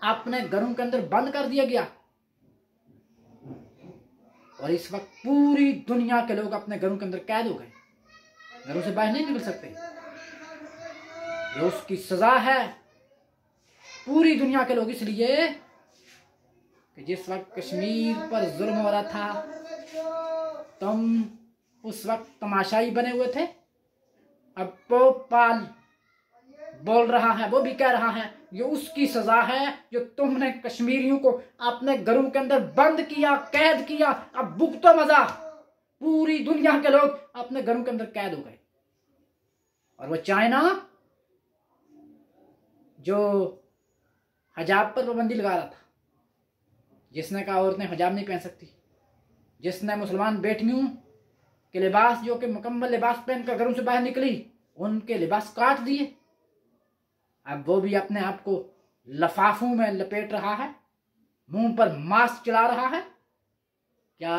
अपने घरों के अंदर बंद कर दिया गया। और इस वक्त पूरी दुनिया के लोग अपने घरों के अंदर कैद हो गए, घरों से बाहर नहीं निकल सकते। ये उसकी सजा है पूरी दुनिया के लोग, इसलिए कि जिस वक्त कश्मीर पर जुल्म हो रहा था तुम उस वक्त तमाशाई बने हुए थे। अब पोपाल बोल रहा है, वो भी कह रहा है ये उसकी सजा है जो तुमने कश्मीरियों को अपने घरों के अंदर बंद किया, कैद किया। अब भुगतो मजा। पूरी दुनिया के लोग अपने घरों के अंदर कैद हो गए। और वो चाइना जो हिजाब पर पाबंदी लगा रहा था, जिसने कहा औरतें हिजाब नहीं पहन सकती, जिसने मुसलमान बेटियों के लिबास जो कि मुकम्मल लिबास पहनकर घरों से बाहर निकली उनके लिबास काट दिए, अब वो भी अपने आप को लफाफों में लपेट रहा है, मुंह पर मास्क चला रहा है। क्या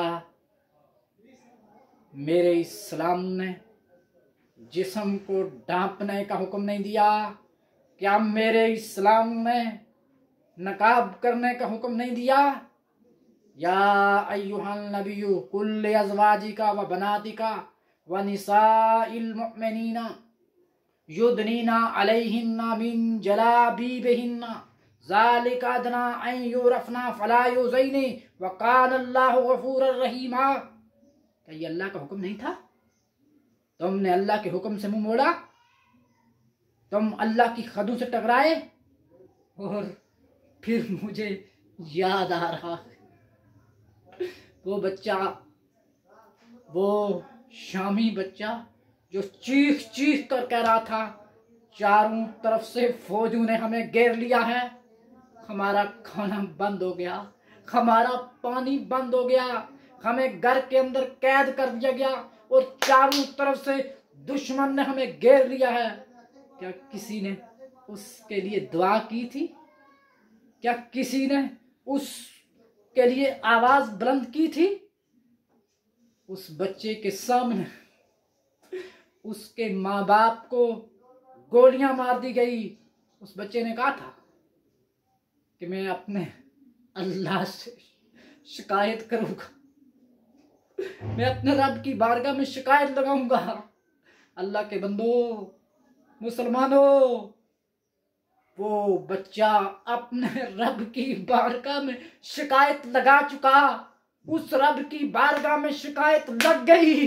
मेरे इस्लाम ने जिस्म को ढांपने का हुक्म नहीं दिया? क्या मेरे इस्लाम ने नकाब करने का हुक्म नहीं दिया? या अय्युहन नबिय्यु कुल्ल अज़वाजिका व बनातिका व निसाइल मुमिनीना युदनीना अलैहिन्ना मिन जलाबीबिहिन्ना ज़ालिका अदना अन युरफ़ना फला युज़ैनी व काना अल्लाहु गफ़ूरर रहीमा। क्या ये अल्लाह का हुक्म नहीं था? तुमने अल्लाह के हुक्म से मुंह मोड़ा, तुम अल्लाह की हदों से टकराए। और फिर मुझे याद आ रहा है वो बच्चा, वो शामी बच्चा जो चीख चीख कर कह रहा था चारों तरफ से फौजों ने हमें घेर लिया है, हमारा खाना बंद हो गया, हमारा पानी बंद हो गया, हमें घर के अंदर कैद कर दिया गया और चारों तरफ से दुश्मन ने हमें घेर लिया है। क्या किसी ने उसके लिए दुआ की थी? क्या किसी ने उसके लिए आवाज बुलंद की थी? उस बच्चे के सामने उसके माँ बाप को गोलियां मार दी गई। उस बच्चे ने कहा था कि मैं अपने अल्लाह से शिकायत करूंगा, मैं अपने रब की बारगाह में शिकायत लगाऊंगा। अल्लाह के बंदो, मुसलमानों, वो बच्चा अपने रब की बारगाह में शिकायत लगा चुका। उस रब की बारगाह में शिकायत लग गई।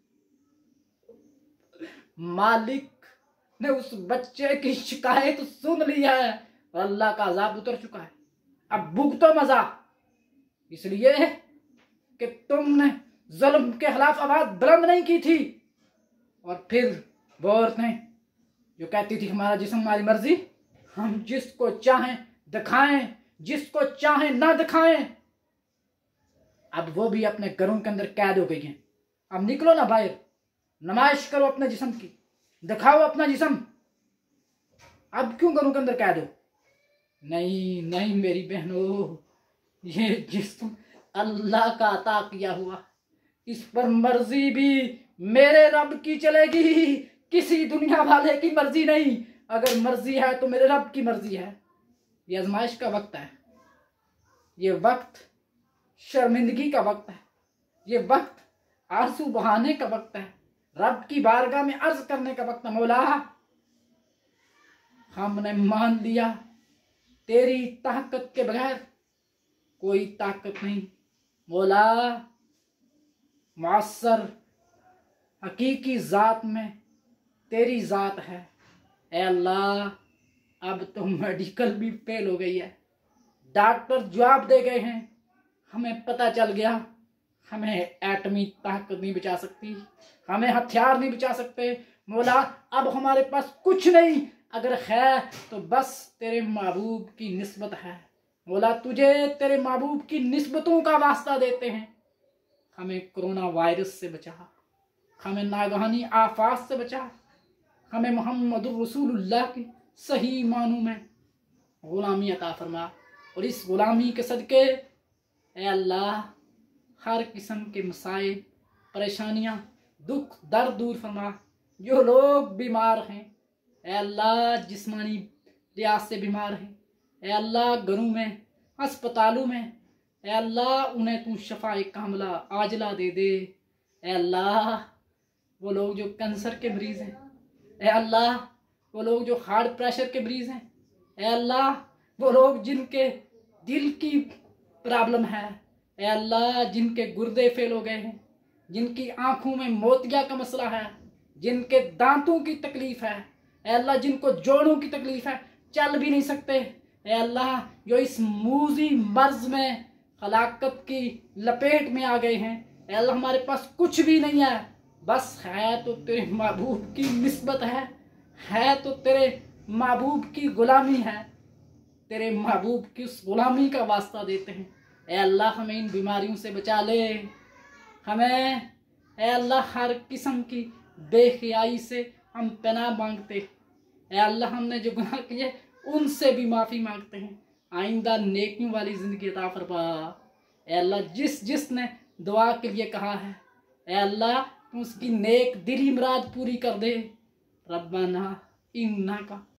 मालिक ने उस बच्चे की शिकायत सुन ली है और अल्लाह का अजाब उतर चुका है। अब भुगतो मजा, इसलिए कि तुमने जुल्म के खिलाफ आवाज बुलंद नहीं की थी। और फिर वो औरतें जो कहती थी हमारा जिस्म हमारी मर्जी, हम जिसको चाहें दिखाएं, जिसको चाहें ना दिखाएं, अब वो भी अपने घरों के अंदर कैद हो गई हैं। अब निकलो ना बाहर, नमाइश करो अपने जिस्म की, दिखाओ अपना जिस्म। अब क्यों घरों के अंदर कैद हो? नहीं नहीं मेरी बहनों, ये जिस्म अल्लाह का अता किया हुआ, इस पर मर्जी भी मेरे रब की चलेगी, किसी दुनिया वाले की मर्जी नहीं। अगर मर्जी है तो मेरे रब की मर्जी है। ये आजमाइश का वक्त है, ये वक्त शर्मिंदगी का वक्त है, ये वक्त आंसू बहाने का वक्त है, रब की बारगाह में अर्ज करने का वक्त है। मौला, हमने मान लिया तेरी ताकत के बगैर कोई ताकत नहीं। मौला, मुअस्सर हकीकी जात में तेरी जात है। ए अल्लाह, अब तो मेडिकल भी फेल हो गई है, डॉक्टर जवाब दे गए हैं, हमें पता चल गया हमें एटमी ताकत नहीं बचा सकती, हमें हथियार नहीं बचा सकते। मौला, अब हमारे पास कुछ नहीं, अगर है तो बस तेरे महबूब की निस्बत है। मौला, तुझे तेरे महबूब की निस्बतों का वास्ता देते हैं, हमें कोरोना वायरस से बचा, हमें नागहानी आफात से बचा, हमें मोहम्मदुर रसूलुल्लाह की सही मानों में गुलामी अता फरमा। और इस गुलामी के सदके ए अल्लाह, हर किस्म के मसाइल, परेशानियां, दुख दर्द दूर फरमा। जो लोग बीमार हैं ए अल्लाह, जिस्मानी लिहाज से बीमार हैं, ए अल्लाह घरों में, अस्पतालों में, ए अल्लाह उन्हें तू शफाए कामला आजला दे दे। ए अल्लाह वो लोग जो कैंसर के मरीज हैं, ए अल्लाह वो लोग जो हार्ट प्रेशर के मरीज हैं, ए अल्लाह वो लोग जिनके दिल की प्रॉब्लम है, ए अल्लाह जिनके गुर्दे फेल हो गए हैं, जिनकी आंखों में मोतिया का मसला है, जिनके दांतों की तकलीफ है, ए अल्लाह जिनको जोड़ों की तकलीफ है, चल भी नहीं सकते, ए अल्लाह जो इस मूजी मर्ज में हलाकत की लपेट में आ गए हैं, ए अल्लाह हमारे पास कुछ भी नहीं है, बस है तो तेरे महबूब की निस्बत है तो तेरे महबूब की गुलामी है। तेरे महबूब की उस गुलामी का वास्ता देते हैं। ए अल्लाह हमें इन बीमारियों से बचा ले, हमें ए अल्लाह हर किस्म की बेखियाई से हम पनाह मांगते। ए अल्लाह हमने जो गुनाह किए उनसे भी माफ़ी मांगते हैं। आइंदा नेकियों वाली ज़िंदगी अता फरमा। ए अल्लाह जिसने दुआ के लिए कहा है, ए अल्लाह तू उसकी नेक दिली मुराद पूरी कर दे। रब्बाना इन्नका